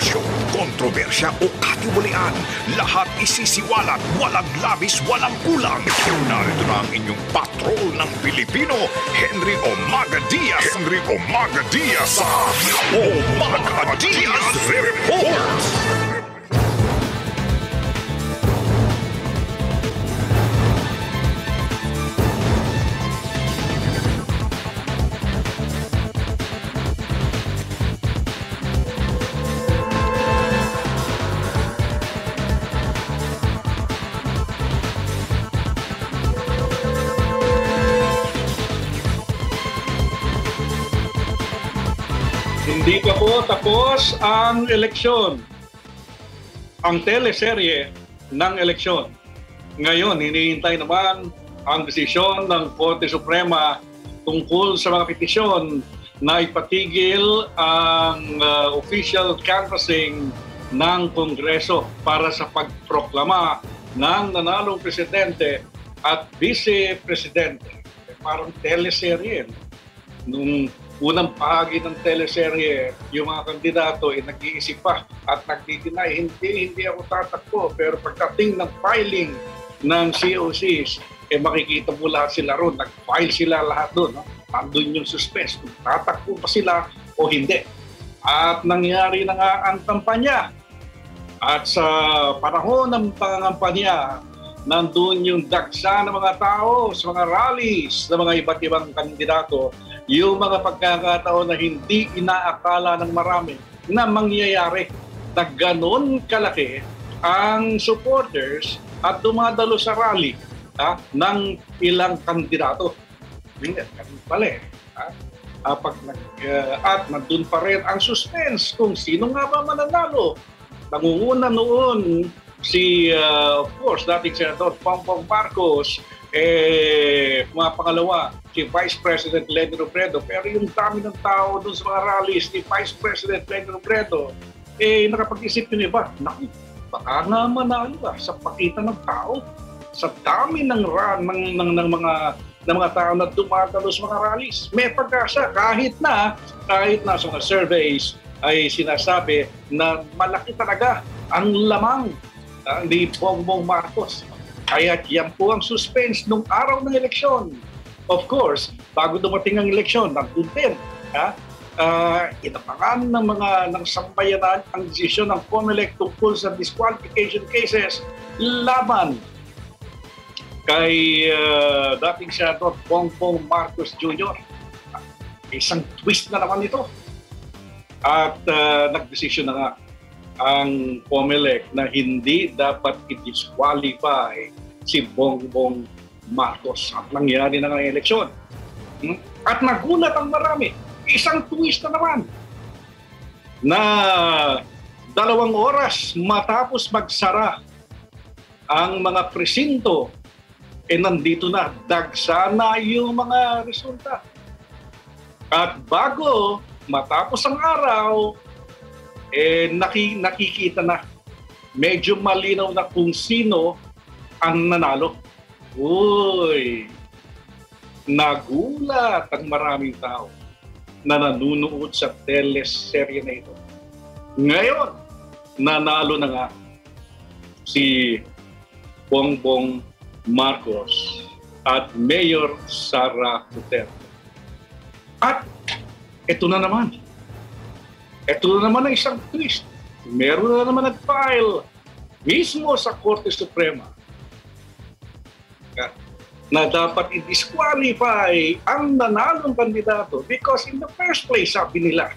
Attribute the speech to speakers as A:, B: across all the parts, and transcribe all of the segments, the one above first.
A: impormasyon, kontrobersya o katiwalian, lahat isisiwalat, walang labis, walang kulang. Narito na ang inyong patrol ng Pilipino, Henry Omaga Diaz. Henry Omaga Diaz sa Omaga Diaz Report.
B: Hindi pa po tapos ang eleksyon, ang teleserye ng eleksyon. Ngayon, hinihintay naman ang desisyon ng Korte Suprema tungkol sa mga petisyon na ipatigil ang official canvassing ng Kongreso para sa pagproklama ng nanalong presidente at vice-presidente. Parang teleserye. Nung unang bahagi ng teleserye, yung mga kandidato ay nag-iisip pa at nagdi-deny, hindi ako tatakbo. Pero pagdating ng filing ng COCs, makikita mo lahat sila ron. Nag-file sila lahat doon. No? Nandun yung suspense, kung tatakbo pa sila o hindi. At nangyari na nga ang kampanya. At sa panahon ng pangangampanya, nandun yung dagsa ng mga tao sa mga rallies ng mga iba't ibang kandidato, yung mga pagkakataon na hindi inaakala ng marami na mangyayari, na ganon kalaki ang supporters at dumadalo sa rally ng ilang kandidato. Ganun pala at nandun pa rin ang suspense kung sino nga ba mananalo. Nangunguna noon si, of course, dating Senator Bongbong Marcos, mga pangalawa, si Vice President Leni Robredo. Pero yung dami ng tao doon sa mga rallies ni Vice President Leni Robredo, nakapag-isip yun iba, naku, baka nga manalo sa pakita ng tao. Sa dami ng mga tao na dumadalo sa mga rallies, may pag-asa kahit na sa mga surveys ay sinasabi na malaki talaga ang lamang ni Bongbong Marcos. Kaya yan po ang suspense nung araw ng eleksyon. Of course, bago dumating ang eleksyon, nandun din. Inapangan ng sambayanan ang desisyon ng COMELEC tungkol sa disqualification cases laban kay dating Senator Bongbong Marcos Jr. Isang twist na naman ito. At nagdesisyon na nga ang COMELEC na hindi dapat i-disqualify si Bongbong Marcos at nangyari na ng eleksyon. At nagulat ang marami. Isang twist na naman na 2 oras matapos magsara ang mga presinto, nandito na, dagsa na yung mga resulta. At bago matapos ang araw, nakikita na, medyo malinaw na kung sino ang nanalo. Uy, nagulat ang maraming tao na nanunood sa teleserye na ito. Ngayon, nanalo na nga si Bongbong Marcos at Mayor Sara Duterte. At ito na naman. Ito na naman ang isang twist. Meron na naman nag-file mismo sa Korte Suprema na dapat i-disqualify ang nanalong kandidato because in the first place, sabi nila,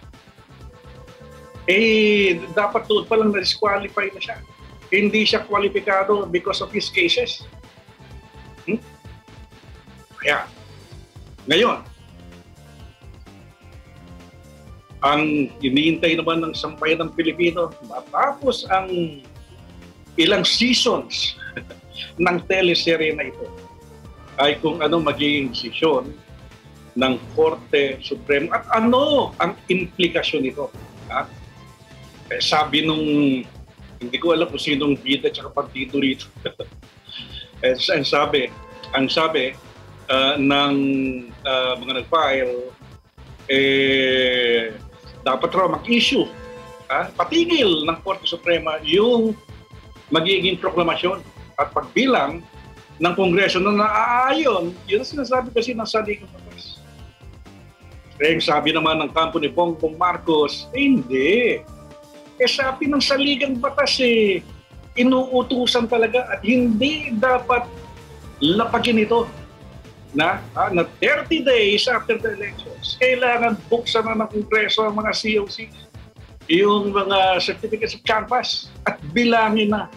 B: dapat doon pa lang na-disqualify na siya. Hindi siya kwalipikado because of his cases. Kaya, ngayon, ang hinihintay naman ng sambayan ng Pilipino matapos ang ilang seasons ng teleserye na ito ay kung ano magiging desisyon ng Korte Suprema at ano ang implikasyon nito. Sabi nung, hindi ko alam kung sinong bida at partido rito. ang sabi ng mga nag-file, dapat raw mag-issue patigil ng Korte Suprema yung magiging proklamasyon at pagbilang ng Kongreso na naaayon. Yun ang sinasabi kasi ng saligang batas. Kaya sabi naman ng kampo ni Bongbong Marcos, hindi. Sabi ng saligang batas inuutusan talaga at hindi dapat lapagin ito na 30 days after the elections, kailangan buksan na ng Kongreso ang mga COC, yung mga certificates of canvass at bilangin na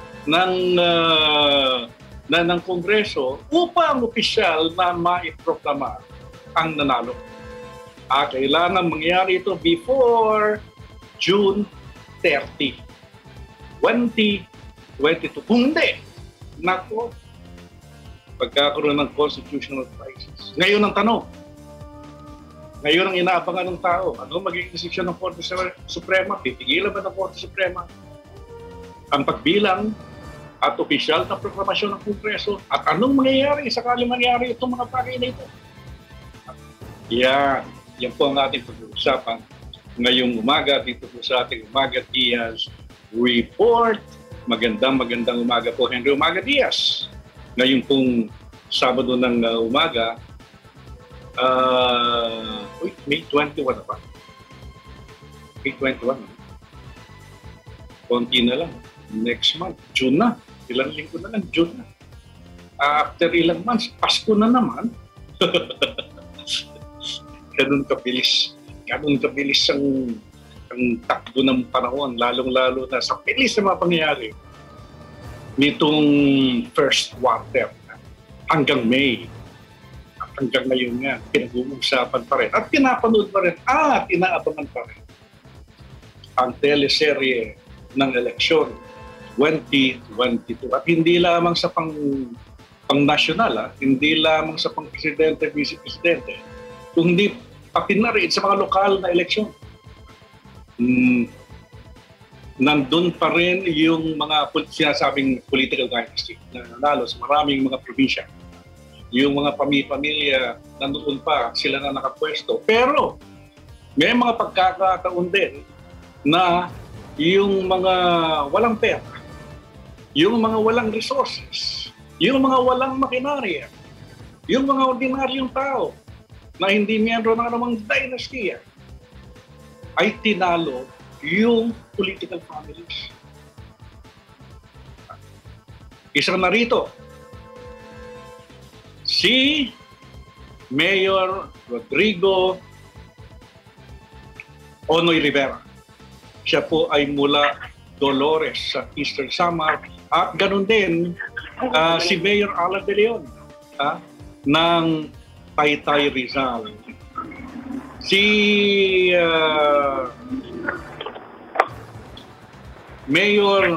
B: ng Kongreso upang opisyal na maiproklama ang nanalo. Kailangan mangyari ito before June 30, 2022. Kung hindi, nako, pagkakaroon ng constitutional crisis. Ngayon ang tanong, ngayon ang inaabangan ng tao, ano magiging desisyon ng Korte Suprema? Titigilan ba ng Korte Suprema ang pagbilang at opisyal na proklamasyon ng Kongreso? At anong mangyayari sakali mangyari itong mga bagay na ito? Yan po ang ating pag-uusapan ngayong umaga dito po sa ating Umaga Diaz Report. Magandang umaga po, Henry Umaga Diaz. Ngayon pong Sabado ng umaga, May 21 na pa. May 21 na. Konti na lang. Next month, June na. Ilang linggo na lang, June na. After ilang months, Pasko na naman. Ganun kabilis. Ganun kabilis ang takbo ng panahon, lalong-lalo na sa bilis na mga pangyayari nitong first quarter hanggang May. At hanggang ngayon nga, pinag-uusapan pa rin. At pinapanood pa rin at inaabangan pa rin ang teleserye ng eleksyon 2022. At hindi lamang sa pang-nasyonal, hindi lamang sa pang-presidente, vice-presidente, kundi pati na rin sa mga lokal na eleksyon. Nandun pa rin yung mga sinasabing political dynasty na nanalo sa maraming mga probinsya. Yung mga pamilya nandoon pa, sila na nakapwesto. Pero may mga pagkakataon din na yung mga walang pera, yung mga walang resources, yung mga walang makinarya, yung mga ordinaryong tao na hindi miyembro ng anumang dynasty ay tinalo yung political families. Isa na rito, si Mayor Rodrigo Onoy Rivera. Siya po ay mula Dolores sa Eastern Samar at ganun din si Mayor Alan de Leon ng Taytay Rizal. Si Mayor,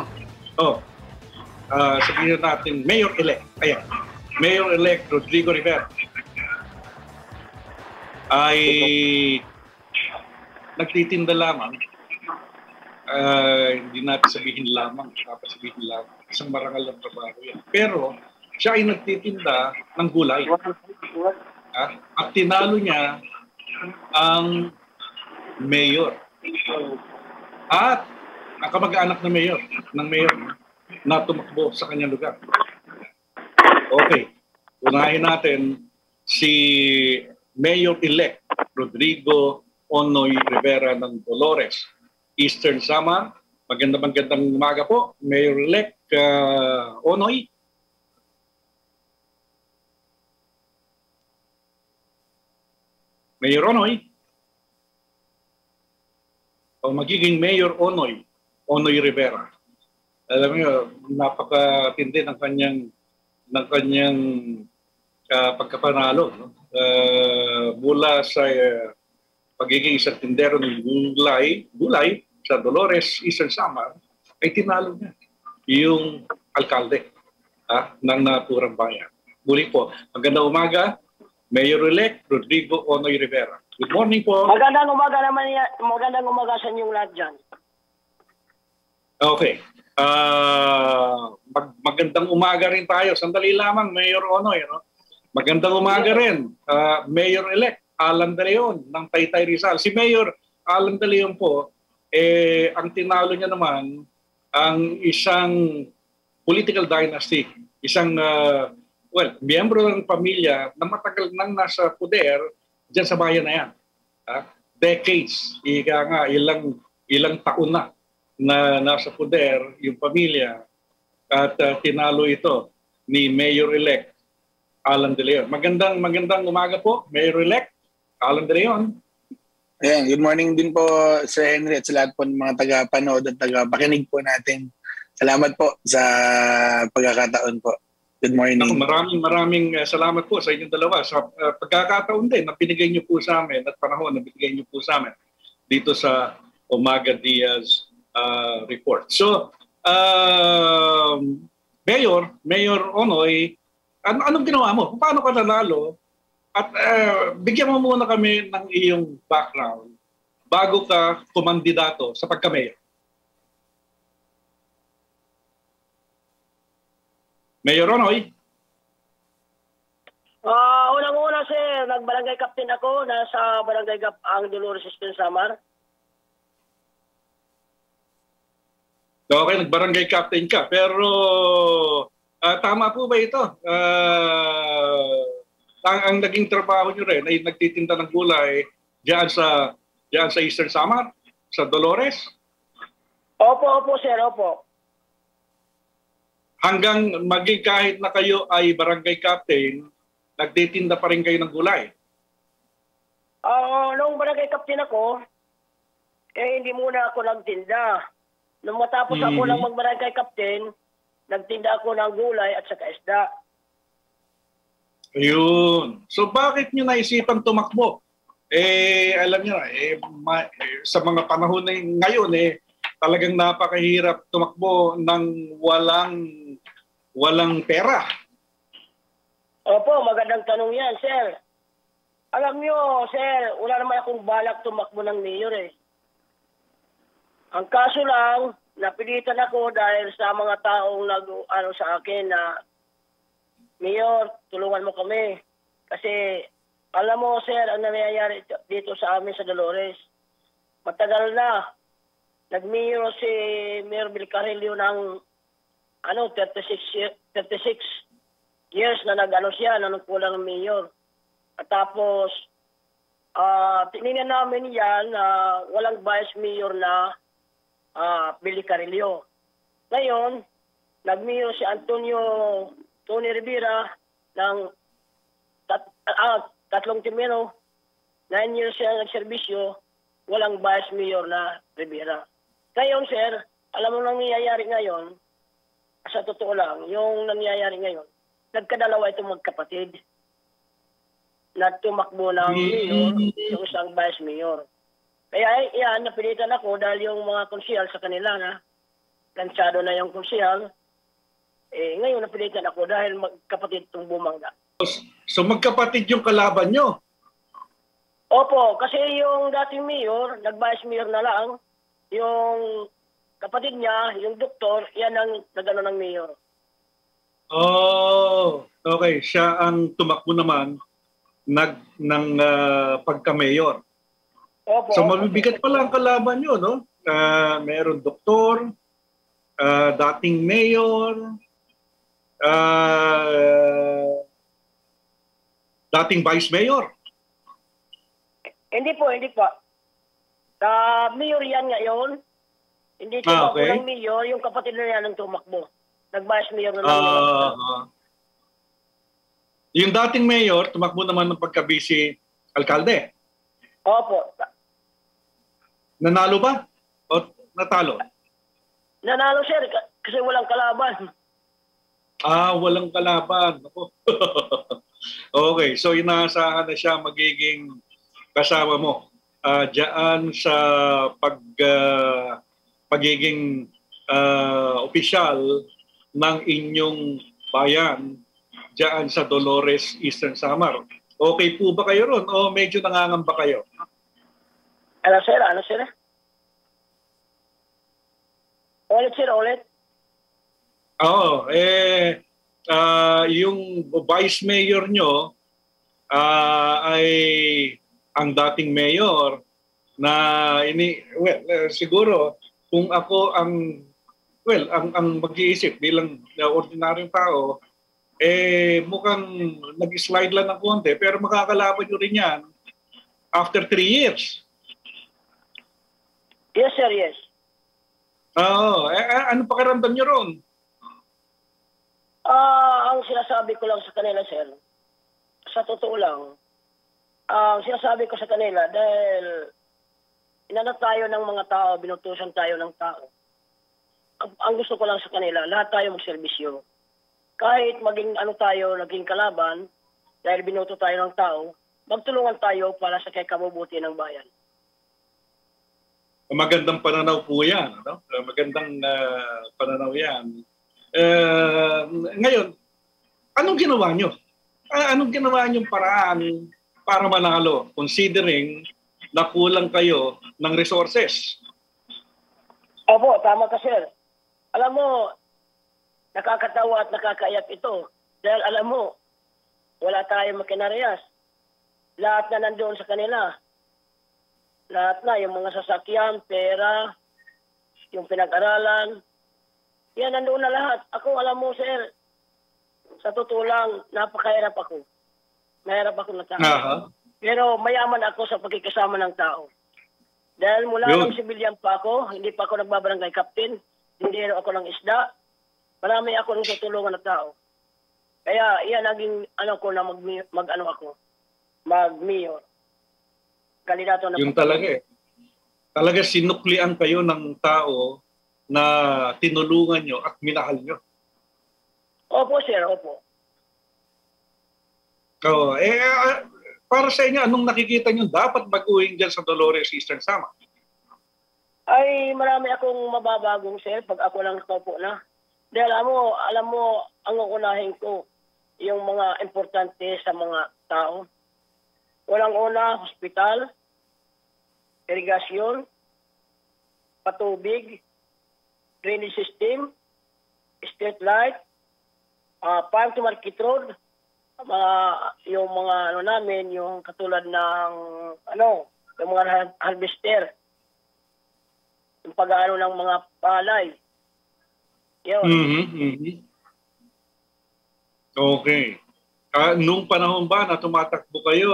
B: sabihin natin, Mayor-elect, Mayor-elect Rodrigo Rivera ay nagtitinda lamang. Hindi natin sabihin lamang, dapat sabihin lamang. Isang marangal ng trabaho yan. Pero siya ay nagtitinda ng gulay. At tinalo niya ang mayor. At ang kamag-anak ng mayor na tumakbo sa kanyang lugar. Okay. Unahin natin si Mayor-elect Rodrigo Onoy Rivera ng Dolores, Eastern Samar. Magandang umaga po, Mayor-elect Onoy. Mayor Onoy. O magiging Mayor Onoy Rivera. Alam niyo, napakatindi ng kanyang pagkapanalo, no? Mula sa pagiging isang tindero ng gulay sa Dolores, Eastern Samar, ay tinalo niya yung alkalde ng naturang bayan. Muli po, magandang umaga, Mayor-elect Rodrigo Onoy Rivera. Good morning po.
C: Magandang umaga sa inyong lahat dyan.
B: Okay. Magandang umaga rin tayo. Sandali lamang, Mayor Onoy. No? Magandang umaga rin, Mayor-elect Alan de Leon ng Taytay Rizal. Si Mayor Alan de Leon po, ang tinalo niya naman ang isang political dynasty, isang miyembro ng pamilya na matagal nang nasa poder diyan sa bayan na yan. Decades, ika nga ilang taon na nasa poder yung pamilya at tinalo ito ni Mayor-elect Alan De Leon. Magandang umaga po, Mayor-elect Alan De Leon.
D: Ayan, good morning din po Sir Henry at sa lahat po ng mga taga-panood at taga-pakinig po natin. Salamat po sa pagkakataon po. Good morning.
B: Maraming salamat po sa inyong dalawa sa pagkakataon din na binigay niyo po sa amin at panahon na binigay niyo po sa amin dito sa Umaga Diaz report. So, Mayor Onoy, anong ginawa mo? Paano ka nanalo? At bigyan mo muna kami ng iyong background bago ka kumandidato sa pagka-mayor. Mayor Onoy?
C: Unang-una, sir, nagbarangay captain ako. Nasa barangay ang Dolores Samar.
B: Okay, nagbarangay captain ka. Pero tama po ba ito? Ang naging trabaho nyo rin ay nagtitinda ng gulay diyan sa Eastern Samar, sa Dolores?
C: Opo, sir, opo.
B: Hanggang maging kahit na kayo ay barangay captain, nagtitinda pa rin kayo ng gulay?
C: Nung barangay captain ako, hindi muna ako nagtinda. Nung matapos ako ng magbarangay captain, nagtinda ako ng gulay at saka isda.
B: Ayun. So bakit nyo naisipan tumakbo? Alam nyo, sa mga panahon na ngayon, talagang napakahirap tumakbo ng walang pera.
C: Opo, magandang tanong yan, sir. Alam nyo, sir, wala naman akong balak tumakbo ng mayor Ang kaso lang, napilitan ako dahil sa mga taong sa akin na, Mayor, tulungan mo kami. Kasi, alam mo, sir, ang nangyayari dito sa amin sa Dolores, matagal na. Nag-mayor si Mayor Vilcarrillo ng 36 years na siya, na nagkulang ng mayor. At tapos, tinignan namin yan na walang vice mayor na Vilcarrillo. Ngayon, nag-mayor si Tony Rivera ng 3 termino, 9 years siya nagserbisyo, walang vice mayor na Rivera. Ngayon, sir, alam mo nangyayari ngayon, sa totoo lang, yung nangyayari ngayon, nagkadalawa itong magkapatid na tumakbo ng mayor, yung isang vice mayor. Kaya yan, napilitan ako dahil yung mga konsyal sa kanila na lansyado na yung konsyal, ngayon napilitan ako dahil magkapatid itong bumangga.
B: So magkapatid yung kalaban nyo?
C: Opo, kasi yung dating mayor, nag-vice mayor na lang, yung kapatid niya, yung doktor, yan ang nagano ng mayor.
B: Oh, okay. Siya ang tumakbo naman ng pagka-mayor.
C: Opo.
B: So mabibigat pala ang kalaban nyo, no? Meron doktor, dating mayor, dating vice mayor.
C: Hindi po. Mayor yan ngayon. Hindi tumakbo ng mayor, yung kapatid na yan ang tumakbo. Nag-vice mayor na lang.
B: Yung dating mayor, tumakbo naman ng pagka-vice alkalde.
C: Opo.
B: Nanalo ba? O natalo?
C: Nanalo, sir, kasi walang kalaban.
B: Walang kalaban. Okay, so inaasahan na siya magiging kasama mo diyan sa pagiging opisyal ng inyong bayan diyan sa Dolores, Eastern Samar. Okay po ba kayo ron o medyo nangangamba kayo?
C: Ano, sir? Ulit.
B: Oo, yung vice mayor nyo ay ang dating mayor na siguro kung ako ang mag-iisip bilang ordinaryong tao, mukhang nag-slide lang ng konti, pero makakalaban nyo rin yan after 3 years.
C: Yes, sir, yes.
B: Oo. Ano pakiramdam nyo ron?
C: Ang sinasabi ko lang sa kanila, sir, sa totoo lang, ang sinasabi ko sa kanila, dahil inanap tayo ng mga tao, binutusan tayo ng tao. Ang gusto ko lang sa kanila, lahat tayo magserbisyo. Kahit maging naging kalaban, dahil binuto tayo ng tao, magtulungan tayo para sa kabubuti ng bayan.
B: Magandang pananaw po yan. No? Magandang pananaw yan. Ngayon, anong ginawa nyo? Anong ginawa nyo paraan para manalo, considering na kulang kayo ng resources?
C: Opo, tama ka, sir. Alam mo, nakakatawa at nakakaiyak ito. Dahil alam mo, wala tayong makinarehas. Lahat na nandoon sa kanila. Lahat na, yung mga sasakyan, pera, yung pinag-aralan, yan, nandoon na lahat. Ako, alam mo, sir, sa totoo lang, napakahirap ako. Mahirap ako na tao.
B: Uh-huh.
C: Pero mayaman ako sa pagkikasama ng tao. Dahil mula ng sibilyan pa ako, hindi pa ako nagbabarangay captain, hindi ako ng isda, marami ako nang tutulungan ng tao. Kaya, yan naging mag-mayor. Kandidato na
B: yung talaga Talaga sinuklian kayo ng tao na tinulungan nyo at minahal nyo.
C: Opo, sir, opo.
B: So, para sa inyo, anong nakikita nyo dapat baguhin dyan sa Dolores Eastern Samar?
C: Ay, marami akong mababagong, sir, pag ako lang nakaupo na. Dahil alam mo, ang unahin ko, yung mga importante sa mga tao. Walang-una, hospital, irigasyon, patubig, drainage system, street light, farm to market road, yung mga namin, yung katulad ng yung mga harvester, yung pag-aano ng mga palay. Yun.
B: Mm-hmm. Okay. Nung panahon ba na tumatakbo kayo,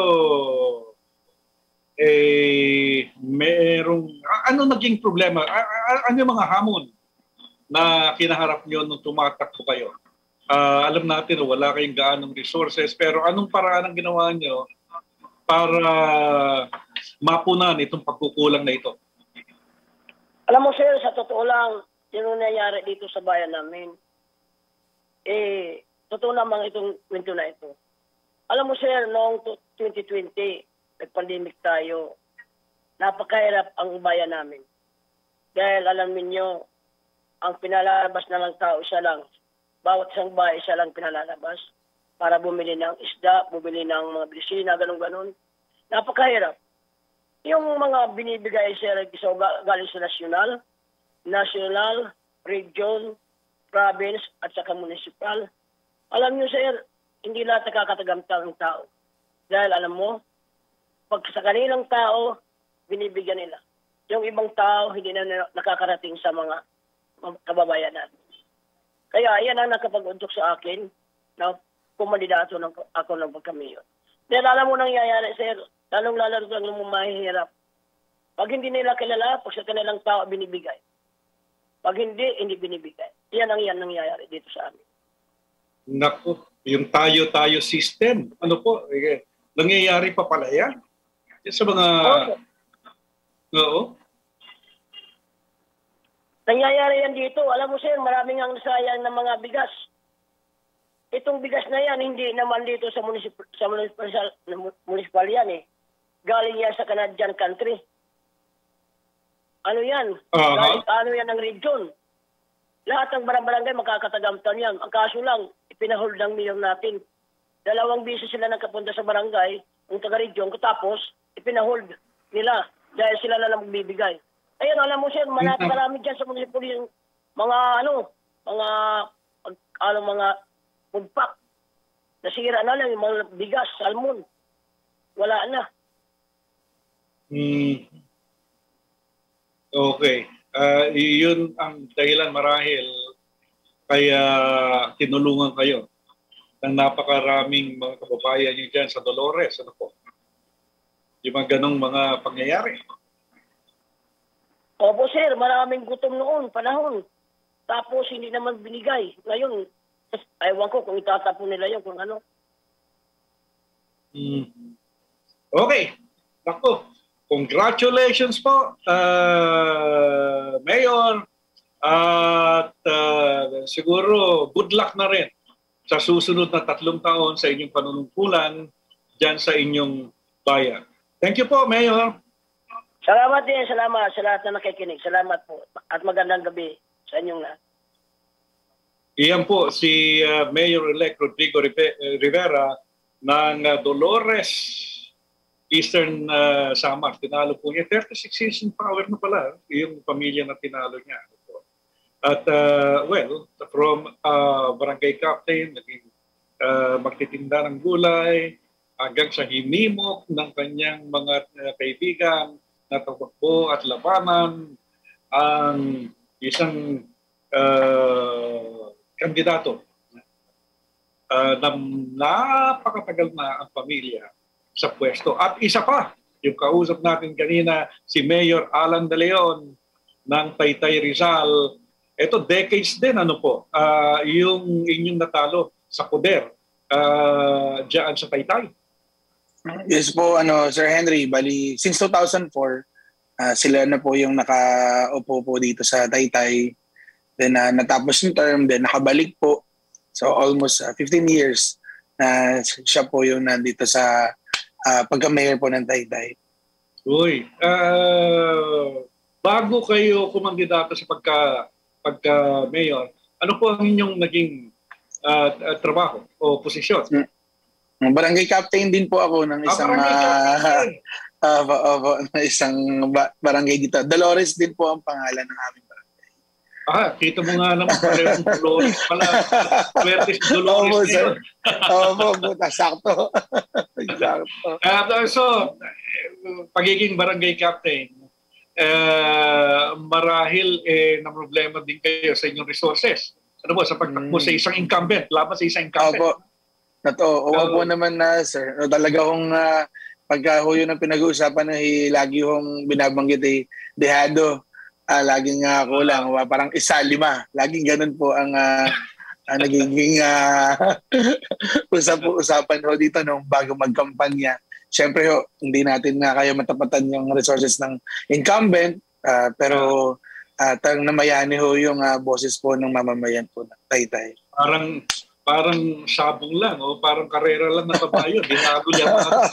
B: ano naging problema? Ano yung mga hamon na kinaharap nyo nung tumatakbo kayo? Alam natin, wala kayong gaanong resources, pero anong paraan ang ginawa nyo para mapunan itong pagkukulang na ito?
C: Alam mo, sir, sa totoo lang, yung nangyayari dito sa bayan namin, totoo naman itong kwento na ito. Alam mo, sir, noong 2020, nag-pandemic tayo, napakahirap ang bayan namin. Dahil alam niyo, ang pinalalabas na lang tao, isa lang. Bawat isang bahay, isa lang pinalalabas para bumili ng isda, bumili ng mga bisina, ganun-ganun. Napakahirap. Yung mga binibigay, sir, galing sa national, region, province, at saka municipal. Alam niyo, sir, hindi lahat nakakatagamtang ng tao. Dahil alam mo, pag sa kanilang tao, binibigyan nila. Yung ibang tao, hindi na nakakarating sa mga kababayan natin. Kaya yan ang nakapag-untok sa akin na kumandidato ako ng pagkamayor. Dahil alam mo nangyayari, sir, lalong-lalo lang ng mahihirap. Pag hindi nila kilala, pag sa kanilang tao, binibigay. Pag hindi binibigay. Yan ang nangyayari dito sa amin.
B: Naku, yung tayo-tayo system, ano po, nangyayari pa pala yan? Sa mga... Oo.
C: Nangyayari yan dito. Alam mo, sir, maraming ang sayang ng mga bigas. Itong bigas na yan, hindi naman dito sa municipal yan eh. Galing yan sa Canadian country. Ano yan? Galing, yan ang region. Lahat ng barangay makakatagamtan yan. Ang kaso lang, ipinahold ng mayor natin. 2 beses sila nagkapunta sa barangay, ang taga-region, katapos ipinahold nila dahil sila na lang magbibigay. Ayun, alam mo, sir, marami dyan sa municipal yung mga food pack. Nasira na lang yung mga bigas, salmon. Wala na.
B: Okay. Yun ang dahilan marahil kaya tinulungan kayo ng napakaraming mga kababayan niyo dyan sa Dolores. Ano po? Yung mga ganong mga pangyayari.
C: Opo sir, maraming gutom noon, panahon. Tapos hindi naman binigay. Ngayon, ewan ko kung itatapon nila yun, kung ano.
B: Okay. Naku, congratulations po, Mayor. At siguro good luck na rin sa susunod na 3 taon sa inyong panunungkulan dyan sa inyong bayan. Thank you po, Mayor.
C: Salamat din, salamat sa lahat na nakikinig. Salamat po. At magandang gabi sa inyong lahat.
B: Iyan po si Mayor-elect Rodrigo Rivera ng Dolores, Eastern Samar. Tinalo po niya. 36 years in power na pala yung pamilya na tinalo niya. At from barangay captain, naging magtitinda ng gulay, hanggang sa hinimok ng kanyang mga kaibigan na tumakbo at labanan ang isang kandidato na napakatagal na ang pamilya sa pwesto. At isa pa, yung kausap natin kanina, si Mayor Alan De Leon ng Taytay Rizal. Ito, decades din, ano po, yung inyong natalo sa poder diyan sa Taytay.
D: Yes po, Sir Henry, bali, since 2004, sila na po yung nakaupo po dito sa Taytay. Then natapos yung term, then nakabalik po. So almost 15 years na siya po yung nandito sa pagka-mayor po ng Taytay.
B: Uy, bago kayo kumandidato sa pagka-mayor, ano po ang inyong naging trabaho o posisyon?
D: Barangay captain din po ako ng isang isang barangay dito. Dolores din po ang pangalan ng aming barangay.
B: Kita mo nga naman parehong Dolores pala. Swerte si Dolores.
D: Opo, sakto.
B: So, pagiging barangay captain, marahil na problema din kayo sa inyong resources. Ano po, sa pagtakbo sa isang incumbent, laban sa isang incumbent.
D: Opo. Opo naman na, sir. Talaga kong pagka ho yun ang pinag-uusapan lagi hong binabanggit dehado. Laging kulang. Parang 1-5. Laging ganun po ang nagiging usapan ho dito nung bago magkampanya. Siyempre ho, hindi natin kaya matapatan yung resources ng incumbent. Pero namayani ho yung boses po ng mamamayan po ng Taytay.
B: Parang sabong lang o parang karera lang na kabayo. Dinago niya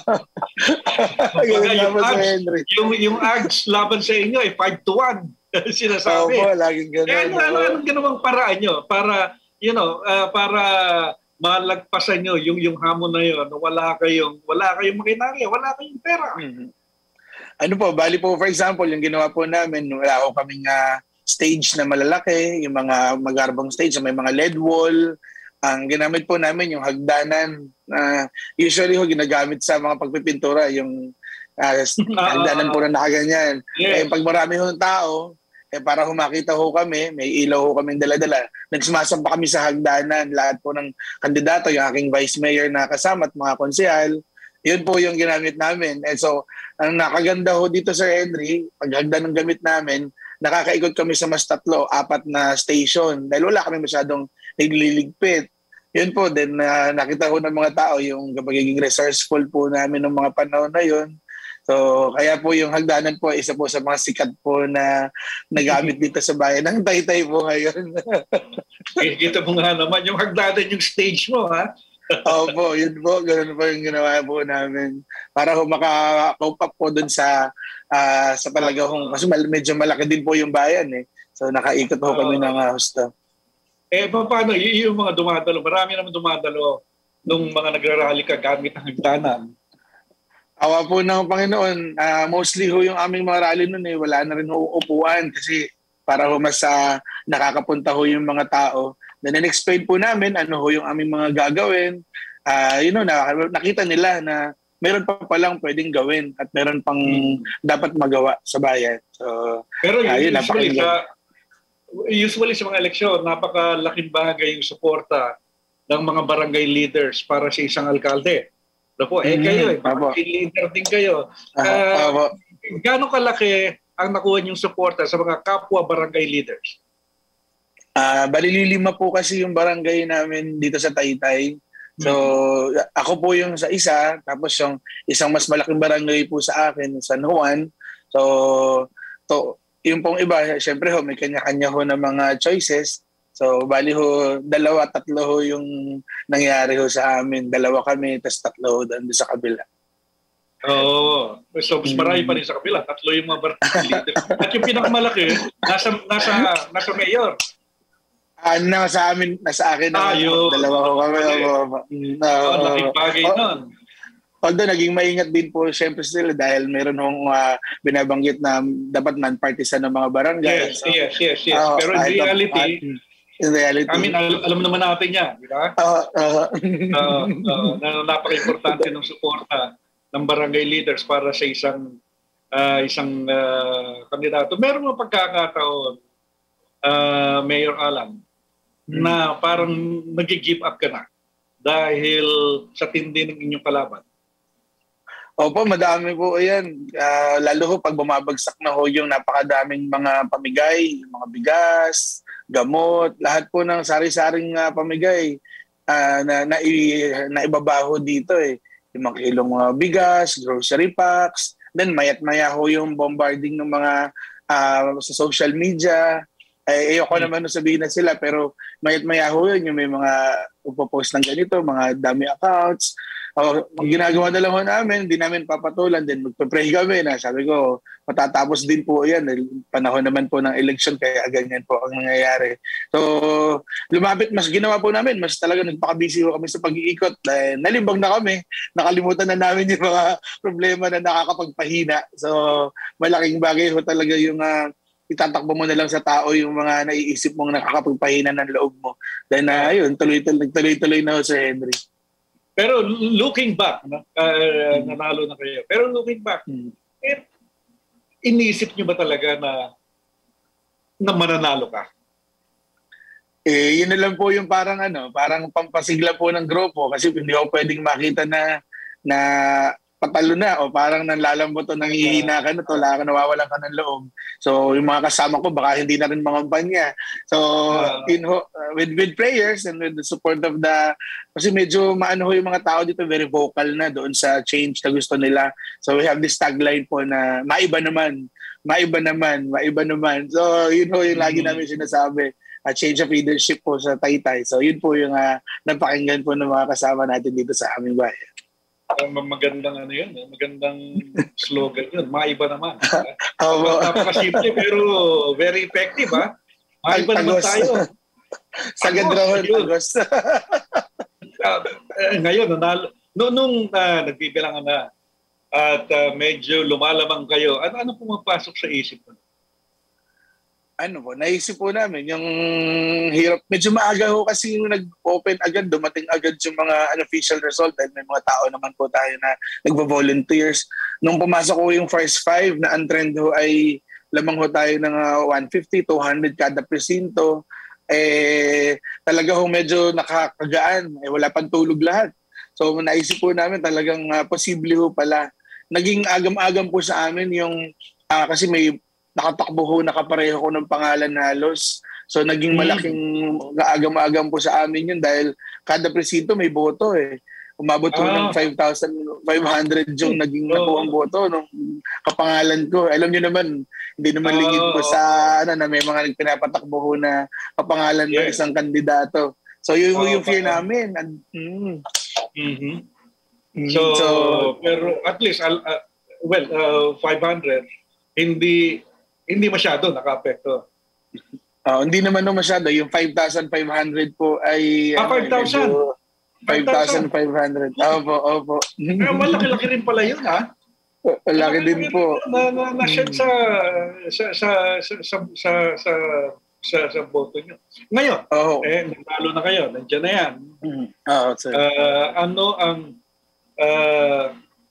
B: yung ads laban sa inyo 5-1 sinasabi.
D: Opo, laging gano'n.
B: Anong ginawang paraan nyo para para malagpasan nyo yung hamon na yun? Wala kayong makinarya, wala kayong pera.
D: Ano po, bali po for example, yung ginawa po namin, wala ko kaming stage na malalaki, yung mga magarbang stage, may mga LED wall. Ang ginamit po namin yung hagdanan na usually ginagamit sa mga pagpipintura, yung hagdanan po na nakaganyan.
B: Yes.
D: Pag marami hong tao, para humakita ho kami, may ilaw ho kaming dala-dala. Nagsumasampa kami sa hagdanan, lahat po ng kandidato, yung aking vice mayor na kasama at mga konsehal. Yun po yung ginamit namin. And so, ang nakaganda ho dito, Sir Henry, pag hagdan ng gamit namin, nakakaikot kami sa mas 3-4 na station dahil wala kami masyadong nagliligpit. Yun po, then nakita ko ng mga tao yung pagiging resourceful po namin ng mga panahon na yun. So, kaya po yung hagdanan po, isa po sa mga sikat po na nagamit dito sa bayan ng Taytay po ngayon.
B: Kita mo nga naman yung hagdanan yung stage mo, ha?
D: Opo, yun po. Ganun po yung ginawa po namin. Para maka-cope up po dun sa talaga kasi medyo malaki din po yung bayan eh. So, nakaikot po kami ng husto.
B: Paano? Yung mga dumadalo, marami naman dumadalo nung mga nagrarally ka gamit ang hagdanan.
D: Awa po ng Panginoon, mostly ho yung aming mga rally nun wala na rin upuan kasi para ho mas nakakapunta ho yung mga tao. Then in-explain po namin ano ho yung aming mga gagawin. Nakita nila na meron pa palang pwedeng gawin at meron pang dapat magawa sa bayan. So,
B: pero
D: yun,
B: usually sa mga eleksyon, napakalaking bagay yung suporta ng mga barangay leaders para sa isang alkalde. Napo, kayo, barangay leader din kayo. Gaano kalaki ang nakuha niyong suporta sa mga kapwa barangay leaders?
D: Bali 5 po kasi yung barangay namin dito sa Taytay. So, ako po yung sa isa, tapos yung isang mas malaking barangay po sa akin, San Juan. So, yung pong iba, syempre may kanya-kanya ho na mga choices. So, bali ho, 2, 3 ho yung nangyari ho sa amin. 2 kami, tapos 3 ho doon sa kabila.
B: Oo. So, mas marami pa rin sa kabila. 3 yung mga barangay leaders. At yung pinakamalaki, nasa mayor.
D: Nasa akin na 2 ko kami.
B: Laking bagay nun.
D: Although naging maingat din po siyempre sila dahil meron hong binabanggit na dapat non-partisan ng mga barangay.
B: Yes. Pero in reality, I mean, alam naman natin yan, di ba? Napaka-importante ng suporta ng barangay leaders para sa isang kandidato. Meron mga pagkakataon, Mayor Alan, na parang nag-give up ka na dahil sa tindi ng inyong kalaban.
D: Opo, madami po yan. Lalo ho pag bumabagsak na ho yung napakadaming mga pamigay, mga bigas, gamot, lahat po ng sari-saring pamigay na ibabaho dito eh. Yung mga kilong bigas, grocery packs, then mayat-maya ho yung bombarding ng mga sa social media. Ayoko naman sabihin na sila pero mayat-maya ho yun yung may mga upopost ng ganito, mga dummy accounts. Ang ginagawa na lang ho namin, hindi namin papatulan, then magpe-pray kami na sabi ko, matatapos din po yan. Panahon naman po ng election kaya ganyan po ang nangyayari. So, lumapit, mas ginawa po namin, mas talaga nagpaka-busy ho kami sa pag-iikot. Nalimbang na kami, nakalimutan na namin yung mga problema na nakakapagpahina. So, malaking bagay ho talaga yung itatakbo mo na lang sa tao yung mga naiisip mong nakakapagpahina ng loob mo. Then ayun, tuloy-tuloy na ho sa Henry.
B: Pero looking back, nanalo na kayo. Pero looking back, iniisip nyo ba talaga na mananalo ka?
D: Yun na lang po yung parang pampasigla po ng grupo kasi hindi ako pwedeng makita na patalo na o parang nanlalambot o nanghihina ka na to, nawawalan ka ng loob. So yung mga kasama ko baka hindi na rin mangampanya. So with prayers and with the support of kasi medyo maano ho yung mga tao dito, very vocal na doon sa change na gusto nila. So we have this tagline po na maiba naman. So yun ho yung lagi namin sinasabi. Change of leadership po sa Taytay. So yun po yung napakinggan po ng mga kasama natin dito sa aming bayan.
B: Magandang magandang slogan yun. Maiba naman. Napakasimple pero very effective Maiba naman tayo.
D: Sagad raw Agos.
B: Ngayon, nung nagbibilangan na at medyo lumalamang kayo, ano pumapasok sa isip mo?
D: Naisip po namin yung hirap. Medyo maaga ho kasi yung nag-open agad, dumating agad yung mga unofficial result dahil may mga tao naman po tayo na nagvo-volunteers. Nung pumasok ko yung first 5 na ang trend ho ay lamang ho tayo ng 150, 200 kada presinto. Talaga ho medyo nakakagaan. Wala pang tulog lahat. So naisip po namin talagang posible ho pala. Naging agam-agam po sa amin yung kasi may nakatakbo ho, nakapareho ko ng pangalan halos. So naging malaking agam-agam po sa amin yun dahil kada presinto may boto eh. Umabot po ng 5,500 yung naging nakuha ang boto nung kapangalan ko. Alam niyo naman, hindi naman lingid po sa na may mga pinapatakbo ho na kapangalan ng isang kandidato. So yun yung fear namin. So, pero at least, 500, hindi masyado naka-apekto. Hindi naman masyado. Yung 5,500 po ay
B: 5,000?
D: 5,500. Opo.
B: Pero malaki-laki rin pala yun,
D: Malaki din po.
B: Na-shed sa boto nyo. Ngayon, nanalo na kayo. Nandiyan na yan.
D: Sir.
B: Ano ang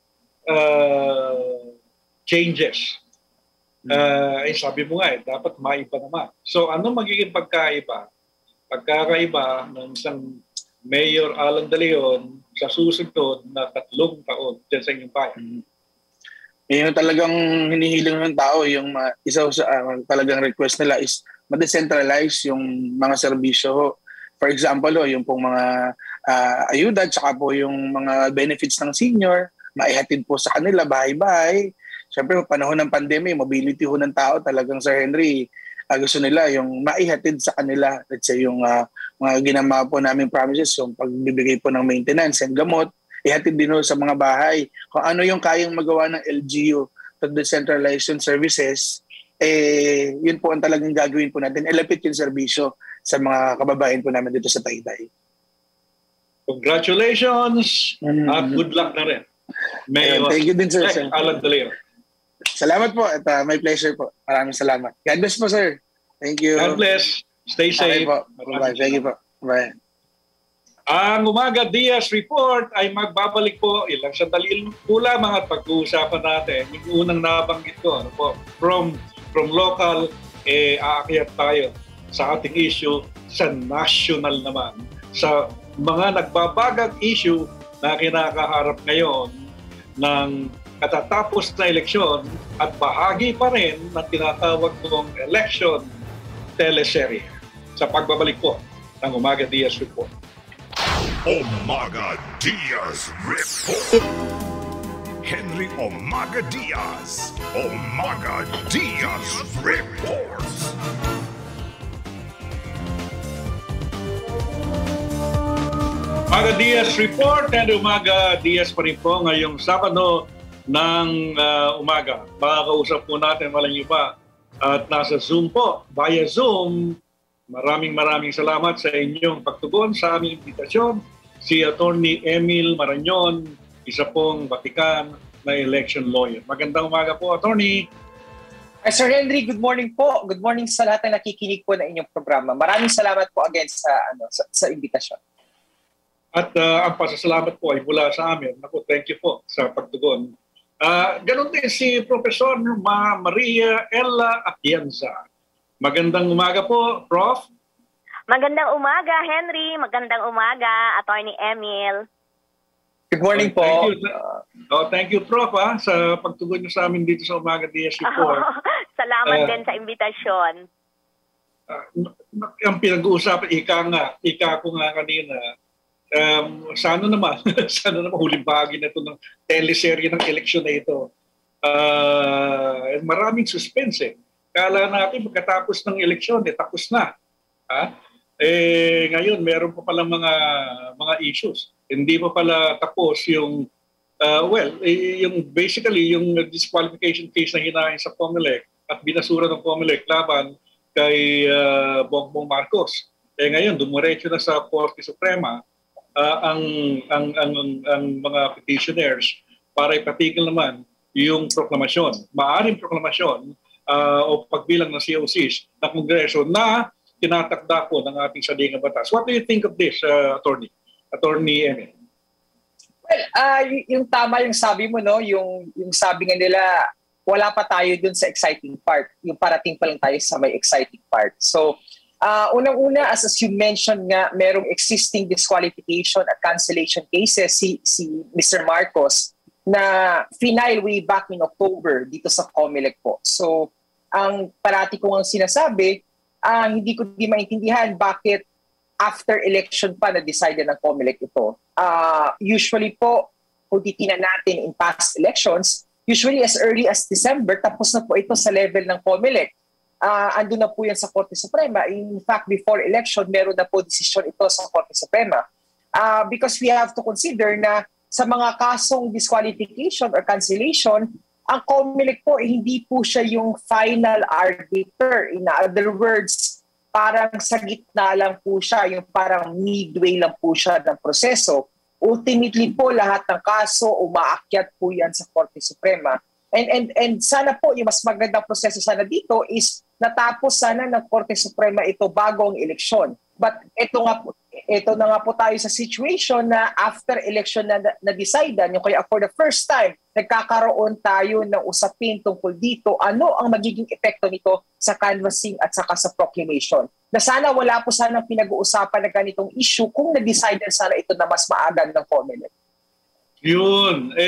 B: changes. Sabi mo nga dapat maiba naman. So ano magiging pagkaiba? Pagkakaiba ng isang Mayor Alan De Leon sa susunod na 3 taon dyan sa inyong bayan.
D: Yung talagang hinihiling ng tao, yung isa sa talagang request nila is ma-decentralize yung mga serbisyo. For example, yung pong mga ayuda, tsaka po yung mga benefits ng senior, maihatid po sa kanila bahay-bahay. Siyempre, panahon ng pandemic, mobility ho ng tao talagang, Sir Henry, gusto nila yung maihatid sa kanila. Let's say yung mga ginama po namin promises, yung pagbibigay po ng maintenance and gamot, ihatid din sa mga bahay. Kung ano yung kayang magawa ng LGU to decentralization services, yun po ang talagang gagawin po natin. Ilapit yung serbisyo sa mga kababayan po namin dito sa Taytay.
B: Congratulations at good luck na rin.
D: Thank you din, sir.
B: Alan De Leon.
D: Salamat po at my pleasure po. Maraming salamat. God bless po, sir. Thank you.
B: God bless. Stay safe.
D: Okay po. Bye. Thank you po. Bye.
B: Ang Umaga Diaz Report ay magbabalik po ilang sandali po lamang at pag-uusapan natin yung unang nabanggit ko. Ano po? From local, aakyat tayo sa ating issue sa national naman. Sa mga nagbabagang issue na kinakaharap ngayon ng katatapos na eleksyon at bahagi pa rin ng tinatawag kong election teleserye. Sa pagbabalik po ng Umaga Diaz Report.
A: Umaga Diaz Report. Henry Umaga Diaz. Umaga Diaz Report.
B: Umaga Diaz Report and Umaga Diaz pa rin po ngayong Sabado ng umaga. Makakausap po natin walang iba at nasa Zoom po, via Zoom. Maraming salamat sa inyong pagtugon sa aming imbitasyon. Si Attorney Emil Marañon, isa pong Batikan na election lawyer. Magandang umaga po, Attorney.
E: Sir Henry, good morning po. Good morning sa lahat na nakikinig po na inyong programa. Maraming salamat po again sa imbitasyon.
B: At ang pasasalamat po ay mula sa amin. Naku, thank you po sa pagtugon. Ganon din si Professor Maria Ella Atienza. Magandang umaga po, Prof.
F: Magandang umaga, Henry. Magandang umaga, Attorney Emil.
E: Good morning po.
B: Thank you, Prof, sa pagtugon niyo sa amin dito sa Umaga Diaz Report.
F: Salamat din sa imbitasyon.
B: Ang pinag-uusapan, ika ko nga kanina, sana naman huling bahagi na ito ng teleserye ng eleksyon na ito. Maraming suspense. Kala natin pagkatapos ng eleksyon, tapos na. Ngayon, meron pa pala mga issues. Hindi pa pala tapos yung, yung basically, yung disqualification case na hinahin sa COMELEC at binasura ng COMELEC laban kay Bongbong Marcos. Ngayon, dumiretso na sa Korte Suprema ang mga petitioners para ipatigil naman yung proklamasyon. Maaring proklamasyon o pagbilang ng COCs ng Kongreso na tinatakda po ng ating saligang batas. What do you think of this, Attorney Emil?
E: Well, yung tama yung sabi mo, no? Yung sabi nga nila, wala pa tayo dun sa exciting part. Yung parating pa lang tayo sa may exciting part. So, unang-una, as you mentioned nga, merong existing disqualification at cancellation cases si Mr. Marcos na final way back in October dito sa COMELEC po. So, ang parati ko ang sinasabi, hindi ko di maintindihan bakit after election pa na-decide ng COMELEC ito. Usually po, kung titingnan natin in past elections, usually as early as December, tapos na po ito sa level ng COMELEC. Andun na po yan sa Korte Suprema. In fact, before election, meron na po desisyon ito sa Korte Suprema. Because we have to consider na sa mga kasong disqualification or cancellation, ang COMELEC po, hindi po siya yung final arbiter. In other words, parang sa gitna lang po siya, yung parang midway lang po siya ng proseso. Ultimately po, lahat ng kaso, umaakyat po yan sa Korte Suprema. And sana po, yung mas magandang proseso sana dito is natapos sana ng Korte Suprema ito bago ang eleksyon. But ito na nga po tayo sa situation na after election na decidean, yung kaya for the first time, nagkakaroon tayo ng usapin tungkol dito, ano ang magiging epekto nito sa canvassing at saka sa proclamation. Na sana wala po sanang pinag-uusapan na ganitong issue kung na-decidean sana ito na mas maagan ng COMELEC.
B: Yun.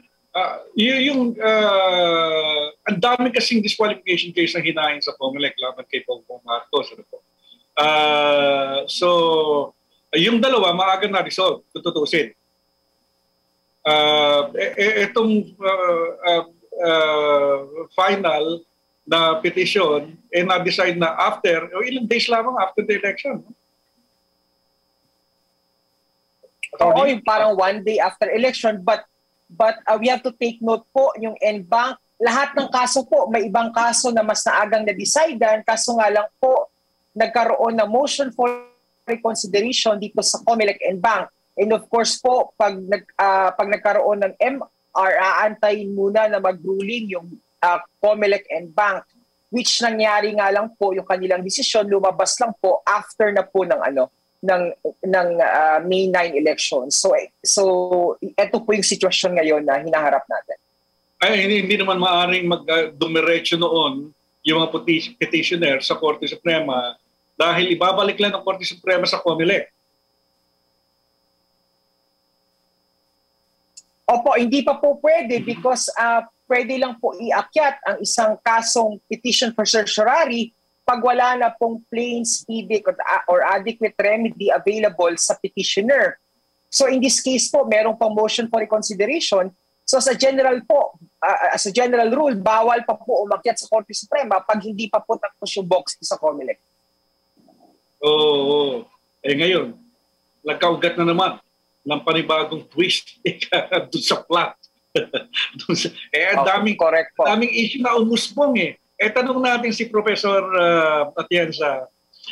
B: Ang dami kasing disqualification case na hinahin sa COMELEC laban kay Bongbong Marcos. Ano po? So, yung dalawa, maaga na resolve, tututusin. Itong final na petition, na-decide na after, o ilang days lamang after the election.
E: Oo, yung parang one day after election, but we have to take note po, yung NBank, lahat ng kaso po, may ibang kaso na mas naagang na-decidean, kaso nga lang po, nagkaroon na motion for reconsideration dito sa COMELEC and Bank. And of course po, pag nagkaroon ng MR, aantayin muna na mag-ruling yung COMELEC and Bank, which nangyari nga lang po yung kanilang desisyon, lumabas lang po after na po ng May 9 election. So ito po yung sitwasyon ngayon na hinaharap natin.
B: Ay, hindi naman maaring dumiretso noon yung mga petitioner sa Korte Suprema dahil ibabalik lang ng Korte Suprema sa COMELEC.
E: Opo, hindi pa po pwede because pwede lang po iakyat ang isang kasong petition for certiorari pag wala na pong plain, speedy or adequate remedy available sa petitioner. So in this case po, merong pang motion for reconsideration. So sa general po, as a general rule, bawal pa po umakyat sa Korte Suprema pag hindi pa po tapos yung box sa COMELEC.
B: Oo. Ngayon, nagkaugat na naman ng panibagong twist doon sa plot. Daming issue na umusbong eh. Tanong natin si Professor Atienza,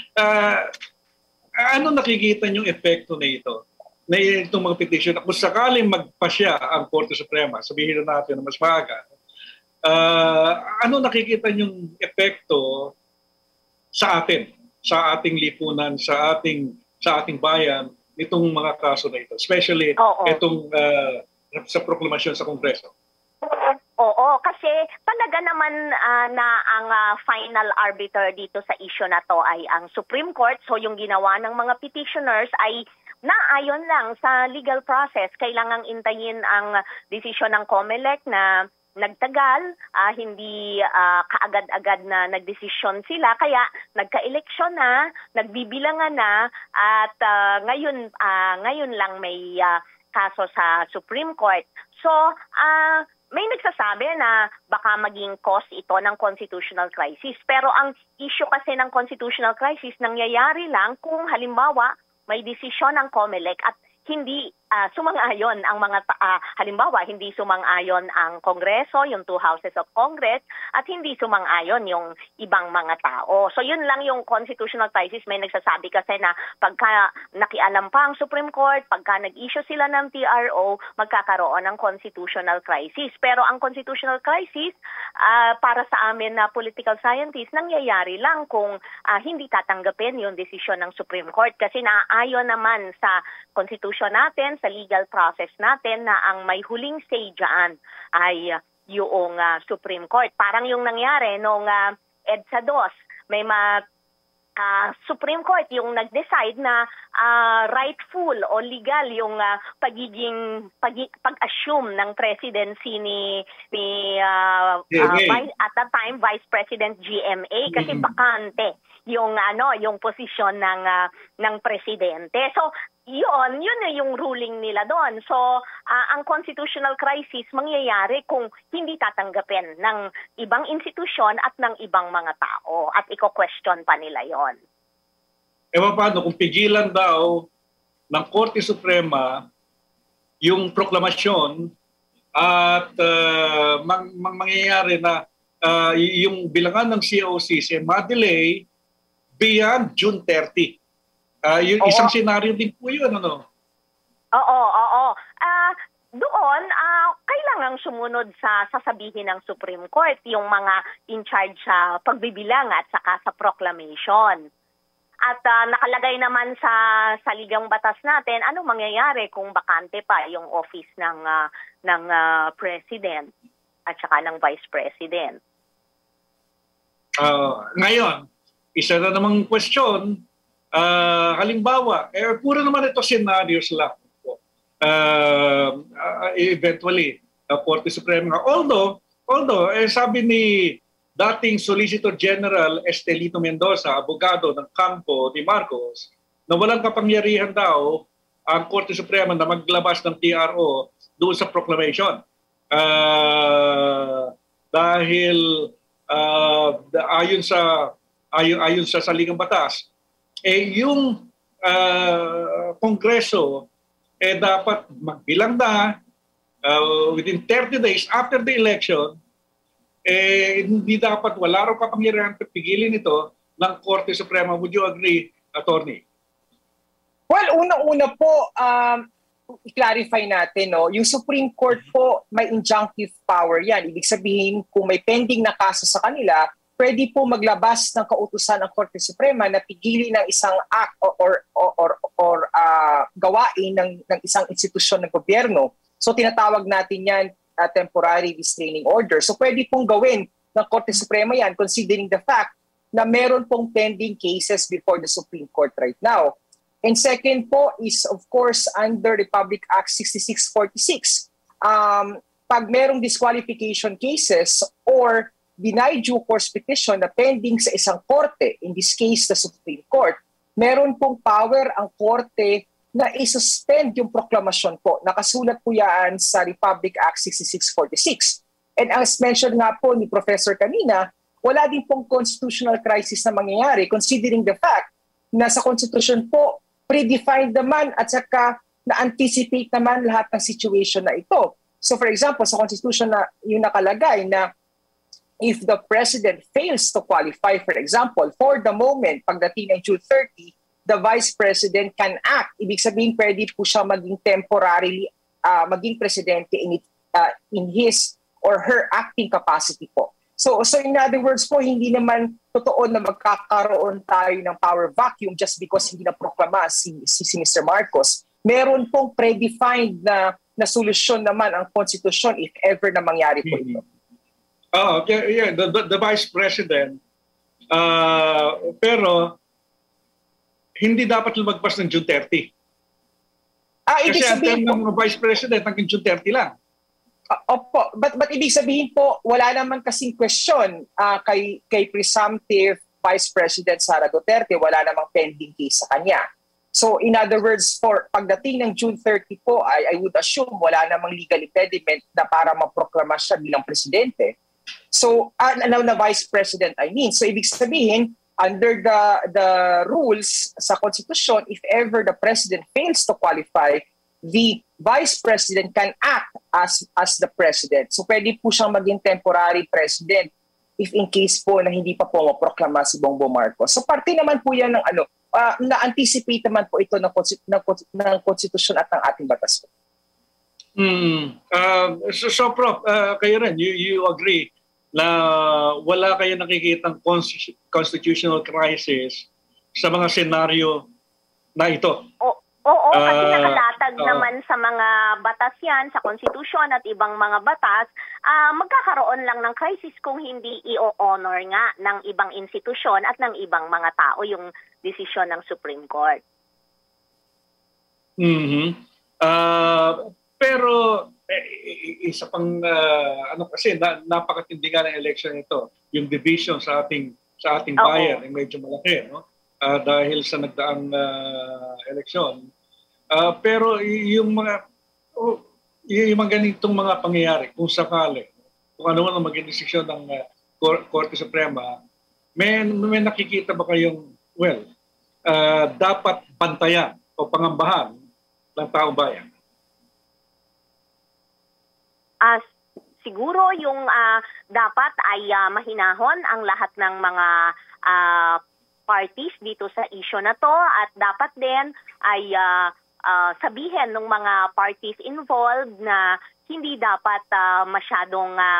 B: ano nakikita niyong epekto na ito? Na itong mga petition, kung sakaling magpasya ang Korte Suprema, sabihin na natin na mas maaga, ano nakikita niyong epekto sa atin, sa ating lipunan, sa ating bayan, nitong mga kaso na ito, especially itong sa proklamasyon sa Kongreso?
F: Oo, kasi talaga naman na ang final arbiter dito sa issue na to ay ang Supreme Court. So yung ginawa ng mga petitioners ay naayon lang sa legal process. Kailangang intayin ang desisyon ng COMELEC na nagtagal, hindi kaagad-agad na nagdesisyon sila. Kaya nagka-eleksyon na, nagbibilangan na, at ngayon lang may kaso sa Supreme Court. So, may nagsasabi na baka maging cause ito ng constitutional crisis. Pero ang issue kasi ng constitutional crisis nangyayari lang kung halimbawa may desisyon ng COMELEC at hindi sumang-ayon ang mga halimbawa hindi sumang-ayon ang Kongreso, yung two houses of Congress, at hindi sumang-ayon yung ibang mga tao. So yun lang yung constitutional crisis. May nagsasabi kasi na pagka nakialam pa ang Supreme Court, pagka nag-issue sila ng TRO, magkakaroon ng constitutional crisis. Pero ang constitutional crisis para sa amin na political scientists, nangyayari lang kung hindi tatanggapin yung desisyon ng Supreme Court kasi naayon naman sa konstitusyon natin, sa legal process natin na ang may huling say dyan ay yung Supreme Court. Parang yung nangyari nung EDSA 2, may Supreme Court yung nag-decide na rightful o legal yung pag-assume ng presidency ni at that time Vice President GMA kasi bakante yung yung posisyon ng presidente. So yun na yung ruling nila doon. So, ang constitutional crisis mangyayari kung hindi tatanggapin ng ibang institusyon at ng ibang mga tao. At iko-question pa nila yon.
B: Paano kung pigilan daw ng Korte Suprema yung proklamasyon at mangyayari na yung bilangan ng COCs ma-delay beyond June 30? Yung isang senaryo din po yun, ano?
F: Oo. Doon, kailangang sumunod sa sasabihin ng Supreme Court, yung mga in charge sa pagbibilang at saka sa proclamation. At nakalagay naman sa ligang batas natin, ano mangyayari kung bakante pa yung office ng president at saka ng vice president.
B: Ngayon, isa na namang question, halimbawa, puro naman ito scenarios lang. Eventually, Korte Suprema. Although sabi ni dating Solicitor General Estelito Mendoza, abogado ng kampo ni Marcos, na walang kapangyarihan daw ang Korte Suprema na maglabas ng TRO doon sa proclamation. Dahil ayon sa saligang batas, yung Kongreso dapat magbilang na within 30 days after the election, hindi dapat, wala raw kapangyarihan pipigilin ito ng Korte Suprema. Would you agree, Attorney?
E: Well, unang-una po, i-clarify natin, no? Yung Supreme Court po, may injunctive power yan. Ibig sabihin, kung may pending na kaso sa kanila, pwede po maglabas ng kautusan ng Korte Suprema na pigilin ng isang act or gawain ng isang institusyon ng gobyerno. So tinatawag natin yan temporary restraining order. So pwede pong gawin ng Korte Suprema yan considering the fact na meron pong pending cases before the Supreme Court right now. And second po is of course under Republic Act 6646. Pag merong disqualification cases or denied due course petition na pending sa isang korte, in this case the Supreme Court, meron pong power ang korte na i-suspend yung proklamasyon po. Nakasulat po yan sa Republic Act 6646. And as mentioned nga po ni Professor kanina, wala din pong constitutional crisis na mangyayari considering the fact na sa Constitution po, predefined naman at saka na-anticipate naman lahat ng situation na ito. So for example, sa Constitution na yung nakalagay na if the President fails to qualify, for example, for the moment, pagdating ng June 30, the Vice President can act. Ibig sabihin, pwede po siya maging temporarily, maging presidente in his or her acting capacity po. So in other words po, hindi naman totoo na magkakaroon tayo ng power vacuum just because hindi na proklama si Mr. Marcos. Meron pong predefined na solusyon naman ang Constitution if ever na mangyari po ito.
B: Yeah, the Vice President, pero hindi dapat lumagpas ng June 30.
E: Ibig
B: Kasi
E: sabihin
B: ang term ng Vice President hanggang June 30 lang.
E: Opo, but ibig sabihin po, wala naman kasing question kay presumptive Vice President Sara Duterte, wala namang pending case sa kanya. So in other words, for pagdating ng June 30 po, I would assume wala namang legal impediment na para maproklama siya bilang presidente. So, na Vice President, I mean. So ibig sabihin, under the rules sa Constitution, if ever the President fails to qualify, the Vice President can act as the President. So pwede po siyang maging temporary President if in case po na hindi pa po maproklama si Bongbong Marcos. So parte naman po yan ng na-anticipate naman po ito ng Constitution at ng ating batas.
B: So Prof, kayo rin, you agree na wala kayo nakikitang constitutional crisis sa mga senaryo na ito?
F: Oo, kasi nakalatag naman sa mga batas yan, sa konstitusyon at ibang mga batas, magkakaroon lang ng crisis kung hindi i-honor nga ng ibang institusyon at ng ibang mga tao yung desisyon ng Supreme Court. Pero isa pang kasi napakatindi nga ng election ito, yung division sa ating bayan ay medyo malaki, no? Dahil sa nagdaang eleksyon. Pero yung mga ganitong mga pangyayari, kung sakali, kung ano man ang maging desisyon ng Korte Suprema, may nakikita ba kayong, dapat bantayan o pangambahan ng taong bayan? Siguro yung dapat ay mahinahon ang lahat ng mga parties dito sa issue na to at dapat din ay sabihin ng mga parties involved na hindi dapat masyadong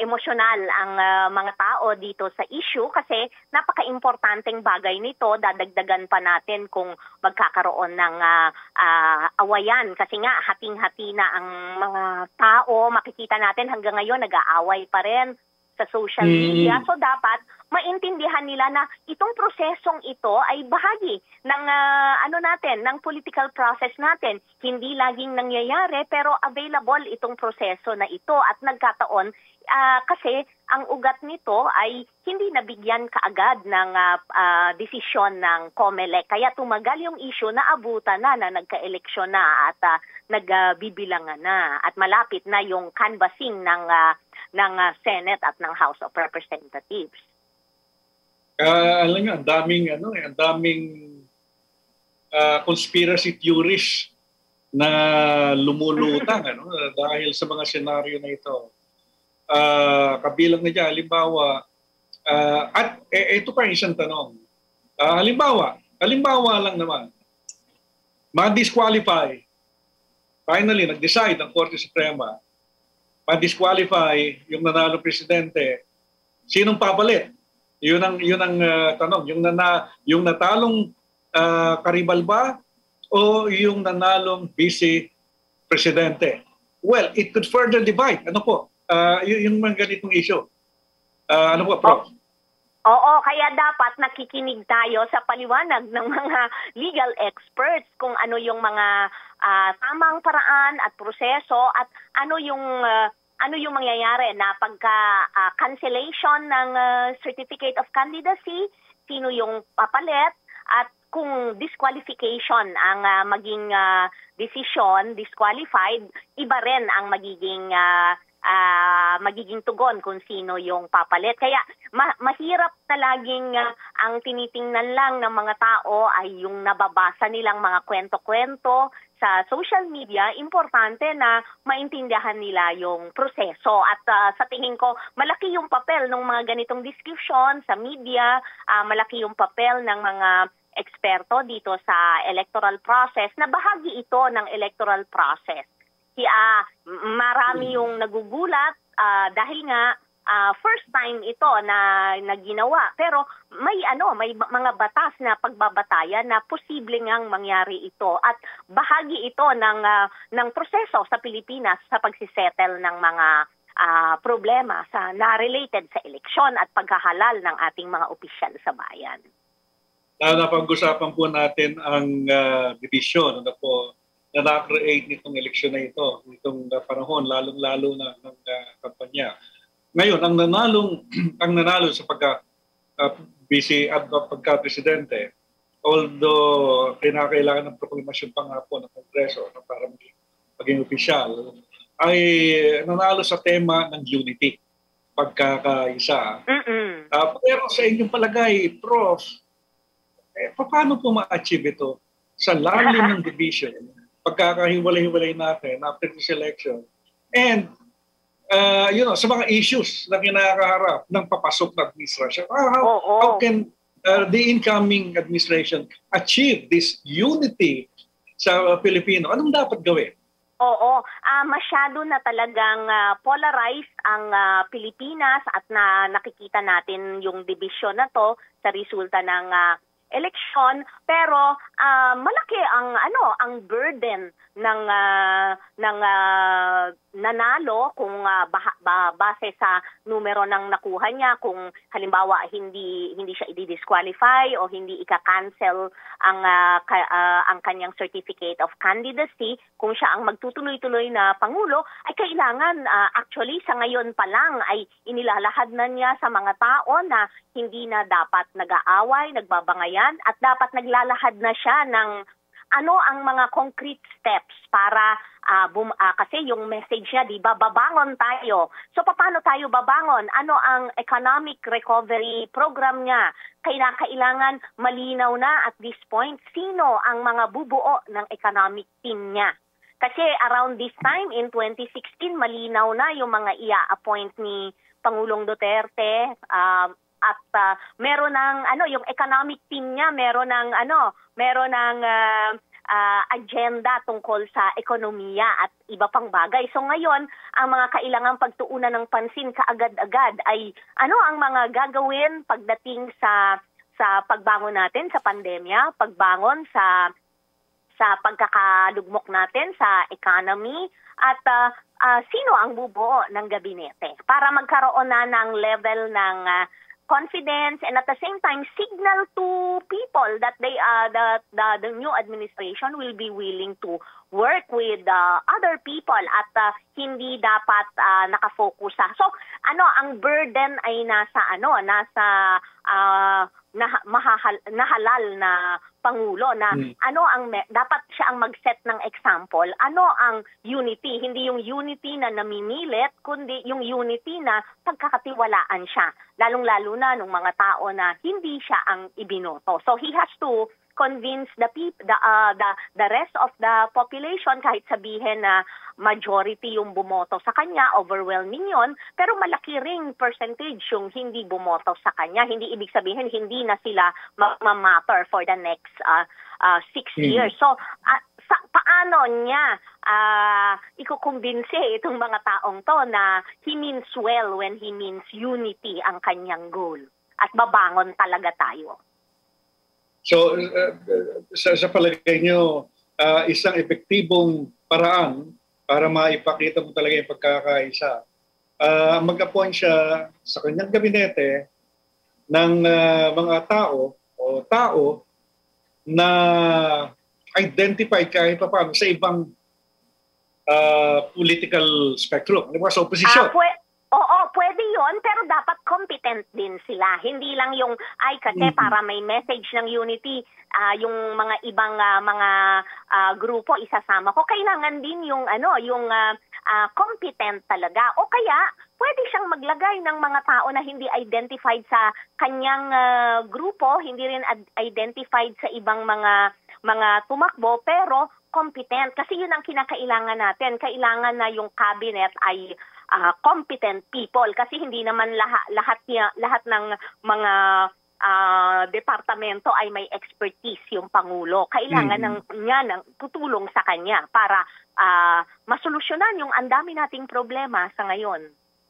F: emosyonal ang mga tao dito sa issue kasi napaka-importanteng bagay nito. Dadagdagan pa natin kung magkakaroon ng awayan kasi nga hating-hati na ang mga tao. Makikita natin hanggang ngayon nag-aaway pa rin sa social media. So dapat maintindihan nila na itong prosesong ito ay bahagi ng ng political process natin. Hindi laging nangyayari pero available itong proseso na ito at nagkataon kasi ang ugat nito ay hindi nabigyan kaagad ng desisyon ng COMELEC. Kaya tumagal yung issue na abutan na nagka-eleksyon na at nagbibilangan na at malapit na yung canvassing ng Senate at ng House of Representatives.
B: Alam niyo, ang daming conspiracy theories na lumulutang dahil sa mga senaryo na ito. Kabilang na dyan, halimbawa, at ito pa isang tanong. Halimbawa lang naman, ma-disqualify, finally, nag-decide ang Korte Suprema, ma-disqualify yung nanalo presidente, sinong papalit? Yun ang tanong. Yung natalong karibal ba o yung nanalong vice-presidente? Well, it could further divide. Ano po? Yung mga ganitong issue. Ano po, Prof?
F: Oo, kaya dapat nakikinig tayo sa paliwanag ng mga legal experts kung ano yung mga tamang paraan at proseso at ano yung mangyayari na pagka cancellation ng certificate of candidacy, sino yung papalit at kung disqualification ang maging decision, disqualified, iba rin ang magiging tugon kung sino yung papalit. Kaya mahirap na laging ang tinitingnan lang ng mga tao ay yung nababasa nilang mga kwento-kwento sa social media. Importante na maintindihan nila yung proseso at sa tingin ko malaki yung papel ng mga ganitong discussion sa media, malaki yung papel ng mga eksperto dito sa electoral process na bahagi ito ng electoral process. Marami yung nagugulat dahil nga first time ito na ginawa. Pero may mga batas na pagbabatayan na posible ngang mangyari ito at bahagi ito ng proseso sa Pilipinas sa pagsisettle ng mga problema na related sa eleksyon at paghahalal ng ating mga opisyal sa bayan.
B: Napag-usapan po natin ang division na na-create nitong eleksyon na ito, nitong panahon, lalong-lalo na ng kampanya. Ngayon, ang nanalo sa pagka-presidente, although kinakailangan ng proklamasyon pa nga po ng Kongreso para maging opisyal, ay nanalo sa tema ng unity, pagkakaisa. Pero sa inyong palagay, Prof, paano po ma-achieve ito sa lalim ng division, pagkakahiwalay-hiwalay natin after this election, and sa mga issues na kinakaharap ng papasok na administration? How can the incoming administration achieve this unity sa Pilipino? Anong dapat gawin?
F: Masyado na talagang polarized ang Pilipinas at nakikita natin yung division na to sa resulta ng eleksyon, pero malaki ang burden ng nanalo kung base sa numero ng nakuha niya, kung halimbawa hindi siya i-disqualify o hindi ika-cancel ang kanyang certificate of candidacy, kung siya ang magtutuloy-tuloy na pangulo, ay kailangan actually sa ngayon pa lang ay inilalahad na niya sa mga tao na hindi na dapat nag-aaway, nagbabangayan, at dapat naglalahad na siya ng ano ang mga concrete steps para kasi yung message niya, di ba, babangon tayo. So paano tayo babangon? Ano ang economic recovery program niya? Kailangan malinaw na at this point sino ang mga bubuo ng economic team niya. Kasi around this time in 2016 malinaw na yung mga ia-appoint ni Pangulong Duterte at meron ng yung economic team niya, meron ng agenda tungkol sa ekonomiya at iba pang bagay. So ngayon, ang mga kailangang pagtuunan ng pansin kaagad-agad ay ano ang mga gagawin pagdating sa pagbangon natin sa pandemya, pagbangon sa pagkakalugmok natin sa economy, at sino ang bubuo ng gabinete para magkaroon na ng level ng confidence, and at the same time signal to people that the new administration will be willing to work with other people at hindi dapat nakafocus sa. So ang burden ay nasa nahalal na pangulo na dapat siya ang mag-set ng example. Ano ang unity? Hindi yung unity na namimilit, kundi yung unity na pagkakatiwalaan siya. Lalong-lalo na nung mga tao na hindi siya ang ibinoto. So he has to convince the rest of the population, kahit sabihin na majority yung bumoto sa kanya, overwhelming yon, pero malaki ring percentage yung hindi bumoto sa kanya. Hindi ibig sabihin hindi na sila ma-matter for the next 6 years. So paano niya ikukumbinse itong mga taong to na he means well when he means unity ang kanyang goal at babangon talaga tayo.
B: So, sa palagay nyo, isang epektibong paraan para maipakita mo talaga yung pagkakaisa, mag-appoint siya sa kanyang gabinete ng mga tao na identified kahit pa paano sa ibang political spectrum. Ano ba, sa oposisyon?
F: Oo, pwede yon, pero dapat competent din sila. Hindi lang yung, kasi para may message ng unity, yung mga ibang mga grupo isasama ko. Kailangan din yung competent talaga. O kaya, pwede siyang maglagay ng mga tao na hindi identified sa kanyang grupo, hindi rin identified sa ibang mga tumakbo, pero competent. Kasi yun ang kinakailangan natin. Kailangan na yung cabinet ay competent people, kasi hindi naman lahat ng mga departamento ay may expertise yung Pangulo. Kailangan niya ng tutulong sa kanya para masolusyonan yung ang dami nating problema sa ngayon.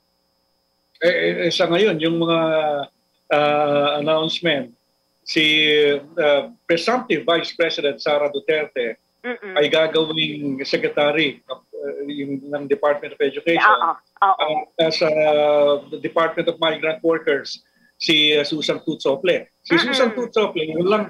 B: Sa ngayon, yung mga announcement, si Presumptive Vice President Sara Duterte ay gagawing secretary ng Department of Education. Sa Department of Migrant Workers, si Susan Tutsople. Si Susan Tutsople, yun lang,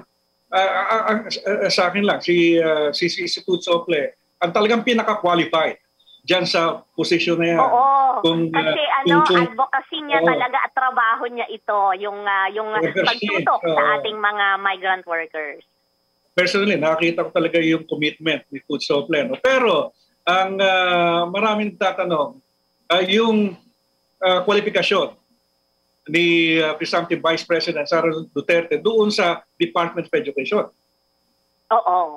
B: sa akin lang, si Tutsople, ang talagang pinaka-qualified dyan sa posisyon na yan.
F: Kasi advocacy niya talaga at trabaho niya ito, yung pagtutok sa ating mga migrant workers.
B: Personally, nakita ko talaga yung commitment ni Tutsople. No? Pero, ang maraming tatanong, yung kwalifikasyon ni Presumptive Vice President Sara Duterte doon sa Department of Education.
F: Oo.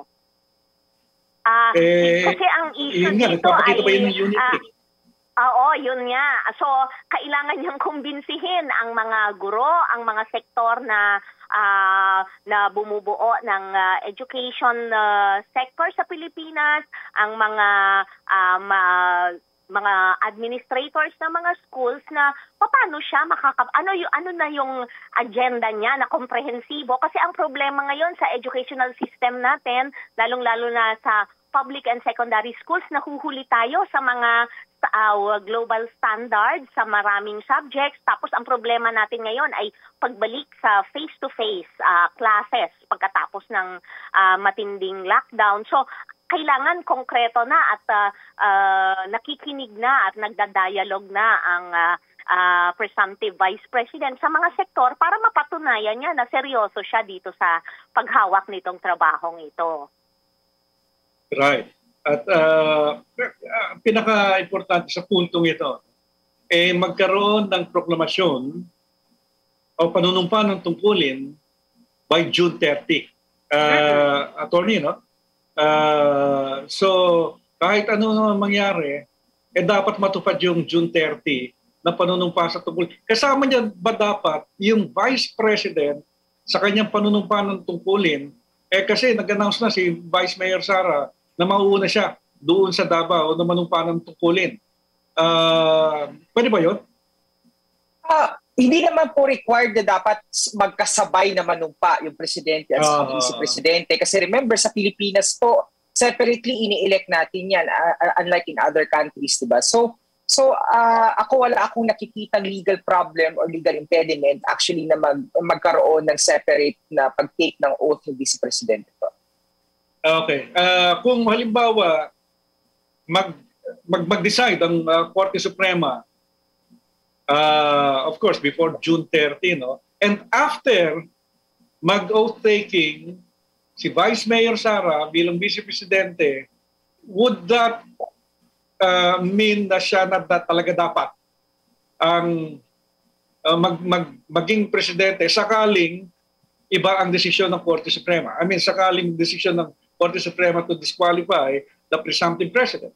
F: Kasi ang issue dito ay...
B: ba yung unity?
F: Oo, yun nga. So, kailangan niyang kumbinsihin ang mga guro, ang mga sektor na bumubuo ng education sector sa Pilipinas, ang mga administrators ng mga schools na paano siya ano na yung agenda niya na komprehensibo, kasi ang problema ngayon sa educational system natin, lalong-lalo na sa public and secondary schools, nahuhuli tayo sa mga global standards sa maraming subjects. Tapos ang problema natin ngayon ay pagbalik sa face-to-face classes pagkatapos ng matinding lockdown. So, kailangan konkreto na at nakikinig na at nagda-dialogue na ang Presumptive Vice President sa mga sektor para mapatunayan niya na seryoso siya dito sa paghawak nitong trabahong ito.
B: Right. At pinaka-importante sa puntong ito, magkaroon ng proklamasyon o panunumpa ng tungkulin by June 30. Attorney, no? So, kahit ano naman mangyari, dapat matupad yung June 30 na panunumpa sa tungkulin. Kasama niya ba dapat yung Vice President sa kanyang panunumpa ng tungkulin Kasi nag-announce na si Vice Mayor Sara na mauuna siya doon sa Davao na manumpanang tungkulin. Pwede ba yun?
E: Hindi naman po required na dapat magkasabay na manumpa yung presidente at sa vice-presidente. Kasi remember, sa Pilipinas po, separately ini-elect natin yan, unlike in other countries, diba? So wala akong nakikitang legal problem or legal impediment actually na magkaroon ng separate na pag-take ng oath ng vice-presidente po.
B: Okay. Kung halimbawa, mag-decide ang Korte Suprema, of course, before June 30, no? And after mag-oath-taking si Vice Mayor Sara bilang Vice-Presidente, would that mean na siya na talaga dapat ang maging Presidente sakaling iba ang desisyon ng Korte Suprema? I mean, sakaling desisyon ng Korte Suprema to disqualify the presumptive President?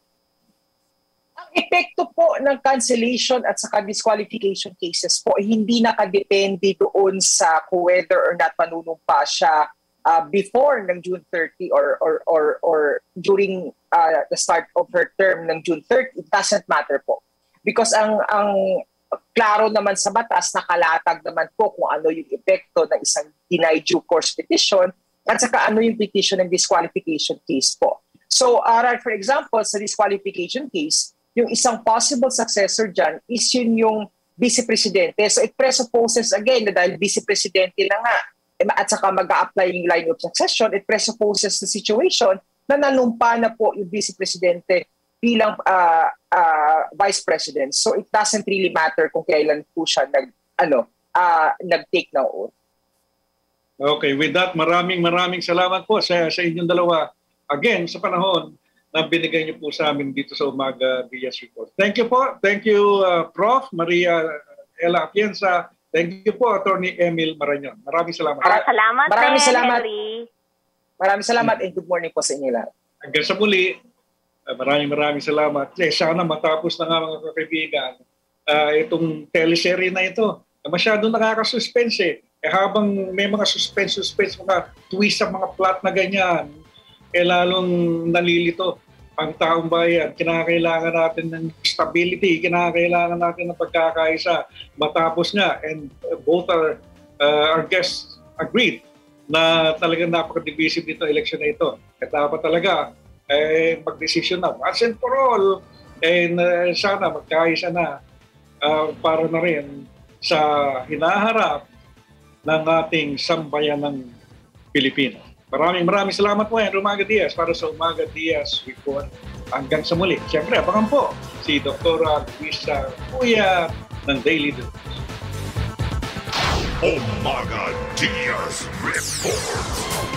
E: Epekto po ng cancellation at saka disqualification cases po hindi nakadepende doon sa whether or not manunumpa siya before ng June 30 or during the start of her term ng June 30. It doesn't matter po. Because ang klaro naman sa batas, nakalatag naman po kung ano yung epekto ng isang denied due course petition at saka ano yung petition ng disqualification case po. So, for example, sa disqualification case, yung isang possible successor dyan is yun yung vice-presidente. So it presupposes again na dahil vice-presidente na nga at saka mag-a-apply yung line of succession, it presupposes the situation na nanumpa na po yung vice-presidente bilang vice-president. So it doesn't really matter kung kailan po siya nag-take ng oath.
B: Okay, with that, maraming salamat po sa inyong dalawa. Again, sa panahon na binigay niyo po sa amin dito sa Umaga Diaz Report. Thank you po. Thank you, Prof. Maria Ella Atienza. Thank you po, Attorney Emil Marañon. Maraming salamat.
E: Maraming salamat.
F: Henry.
E: Maraming salamat and good morning po sa inyo lahat.
B: Hanggang sa muli, maraming salamat. Sana matapos na nga mga kaibigan itong teleserye na ito. Masyadong nakakasuspense. Habang may mga suspense, mga twist sa mga plot na ganyan, lalong nalilito ang taong bayan. Kinakailangan natin ng stability, kinakailangan natin ng pagkakaisa. Matapos nga, and both our guests agreed na talagang napaka-divisive nito election na ito. At dapat talaga mag-decision na once and for all, and sana magkaisa na para na rin sa hinaharap ng ating sambayan ng Pilipino. Maraming salamat po, Henry Umaga Diaz, para sa Umaga Diaz Report. Hanggang sa muli. Siyempre, abangan po si Dr. Luisa Kuya ng Daily News.
A: Umaga Diaz Report.